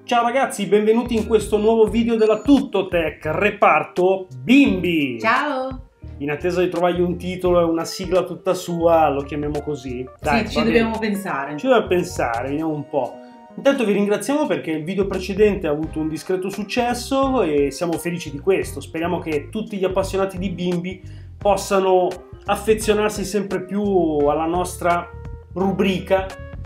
Ciao ragazzi, benvenuti in questo nuovo video della Tuttotech, reparto bimbi! Ciao! In attesa di trovargli un titolo e una sigla tutta sua, lo chiamiamo così. Dai, sì, ci dobbiamo pensare. Ci dobbiamo pensare, vediamo un po'. Intanto vi ringraziamo perché il video precedente ha avuto un discreto successo e siamo felici di questo. Speriamo che tutti gli appassionati di bimbi possano affezionarsi sempre più alla nostra rubrica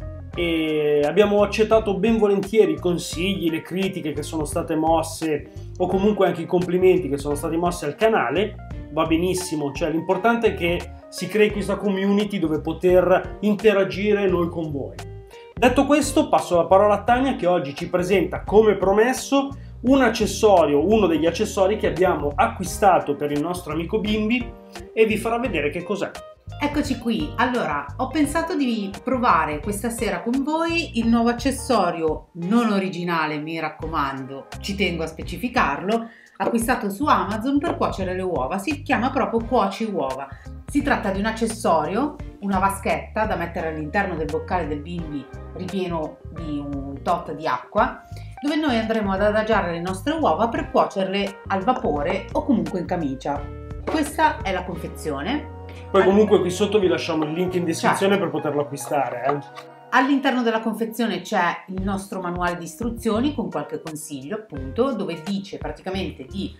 e abbiamo accettato ben volentieri i consigli, le critiche che sono state mosse o comunque anche i complimenti che sono stati mossi al canale. Va benissimo, cioè l'importante è che si crei questa community dove poter interagire noi con voi. Detto questo, passo la parola a Tania che oggi ci presenta, come promesso, un accessorio, uno degli accessori che abbiamo acquistato per il nostro amico bimbi e vi farà vedere che cos'è. Eccoci qui, allora ho pensato di provare questa sera con voi il nuovo accessorio non originale, mi raccomando, ci tengo a specificarlo, acquistato su Amazon per cuocere le uova, si chiama proprio Cuoci Uova. Si tratta di un accessorio, una vaschetta da mettere all'interno del boccale del bimbi ripieno di un tot di acqua, dove noi andremo ad adagiare le nostre uova per cuocerle al vapore o comunque in camicia. Questa è la confezione. Poi comunque qui sotto vi lasciamo il link in descrizione per poterlo acquistare. All'interno della confezione c'è il nostro manuale di istruzioni con qualche consiglio, appunto, dove dice praticamente di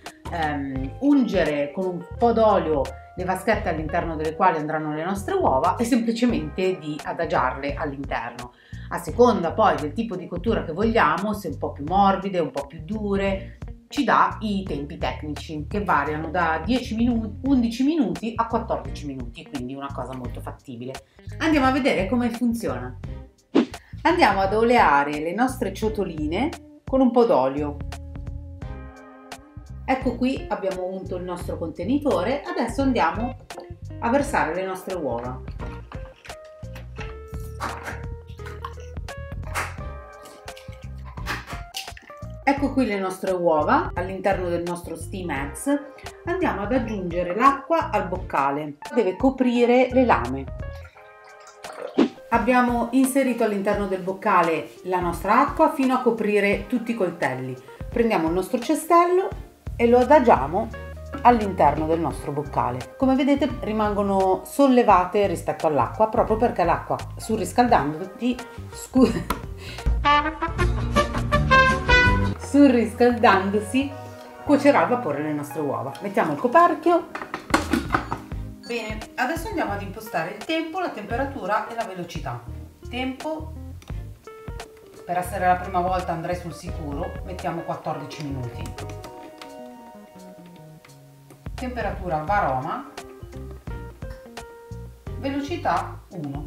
ungere con un po' d'olio le vaschette all'interno delle quali andranno le nostre uova e semplicemente di adagiarle all'interno. A seconda poi del tipo di cottura che vogliamo, se un po' più morbide, un po' più dure, ci dà i tempi tecnici che variano da 10 minuti, 11 minuti a 14 minuti, quindi una cosa molto fattibile. Andiamo a vedere come funziona. Andiamo ad oleare le nostre ciotoline con un po' d'olio. Ecco qui abbiamo unto il nostro contenitore, adesso andiamo a versare le nostre uova. Ecco qui le nostre uova all'interno del nostro Steamex. Andiamo ad aggiungere l'acqua al boccale, deve coprire le lame. Abbiamo inserito all'interno del boccale la nostra acqua fino a coprire tutti i coltelli. Prendiamo il nostro cestello e lo adagiamo all'interno del nostro boccale. Come vedete rimangono sollevate rispetto all'acqua proprio perché l'acqua surriscaldandosi cuocerà al vapore le nostre uova. Mettiamo il coperchio. Bene, adesso andiamo ad impostare il tempo, la temperatura e la velocità. Tempo, per essere la prima volta andrei sul sicuro, mettiamo 14 minuti. Temperatura varoma, velocità 1.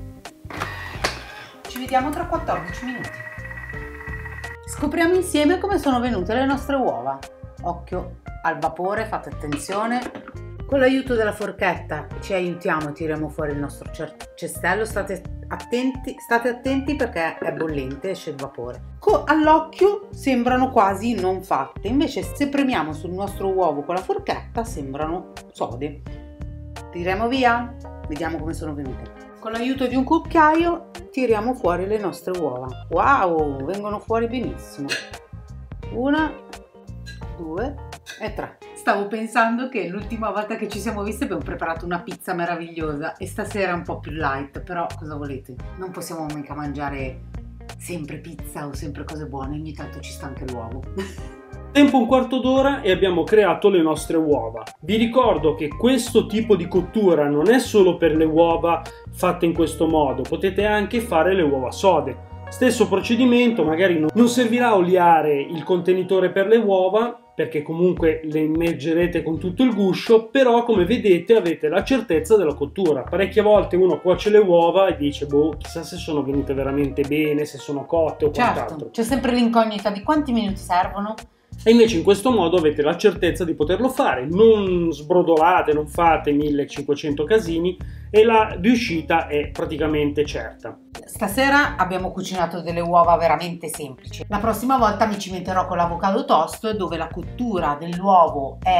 Ci vediamo tra 14 minuti. Scopriamo insieme come sono venute le nostre uova. Occhio al vapore, fate attenzione. Con l'aiuto della forchetta ci aiutiamo e tiriamo fuori il nostro cestello. State attenti perché è bollente, esce il vapore. All'occhio sembrano quasi non fatte, invece se premiamo sul nostro uovo con la forchetta sembrano sode. Tiriamo via, vediamo come sono venute. Con l'aiuto di un cucchiaio tiriamo fuori le nostre uova. Wow, vengono fuori benissimo. 1, 2 e 3. Stavo pensando che l'ultima volta che ci siamo viste abbiamo preparato una pizza meravigliosa e stasera è un po' più light, però cosa volete? Non possiamo mica mangiare sempre pizza o sempre cose buone, ogni tanto ci sta anche l'uovo. Tempo un quarto d'ora e abbiamo creato le nostre uova. Vi ricordo che questo tipo di cottura non è solo per le uova fatte in questo modo, potete anche fare le uova sode. Stesso procedimento, magari non servirà oliare il contenitore per le uova, perché comunque le immergerete con tutto il guscio, però come vedete avete la certezza della cottura. Parecchie volte uno cuoce le uova e dice boh, chissà se sono venute veramente bene, se sono cotte o quant'altro. Certo, c'è sempre l'incognita di quanti minuti servono. E invece in questo modo avete la certezza di poterlo fare, non sbrodolate, non fate 1500 casini e la riuscita è praticamente certa. Stasera abbiamo cucinato delle uova veramente semplici. La prossima volta mi cimenterò con l'avocado toast, dove la cottura dell'uovo è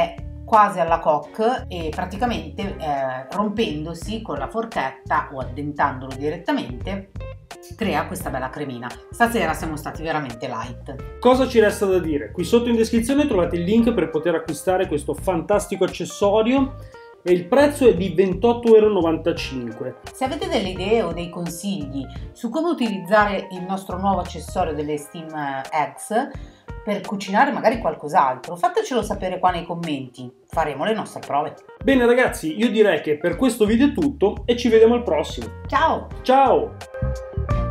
quasi alla coque e praticamente rompendosi con la forchetta o addentandolo direttamente crea questa bella cremina. Stasera siamo stati veramente light. Cosa ci resta da dire? Qui sotto in descrizione trovate il link per poter acquistare questo fantastico accessorio e il prezzo è di 28,95 €. Se avete delle idee o dei consigli su come utilizzare il nostro nuovo accessorio delle Steam Eggs per cucinare magari qualcos'altro, fatecelo sapere qua nei commenti, faremo le nostre prove. Bene ragazzi, io direi che per questo video è tutto e ci vediamo al prossimo. Ciao! Ciao!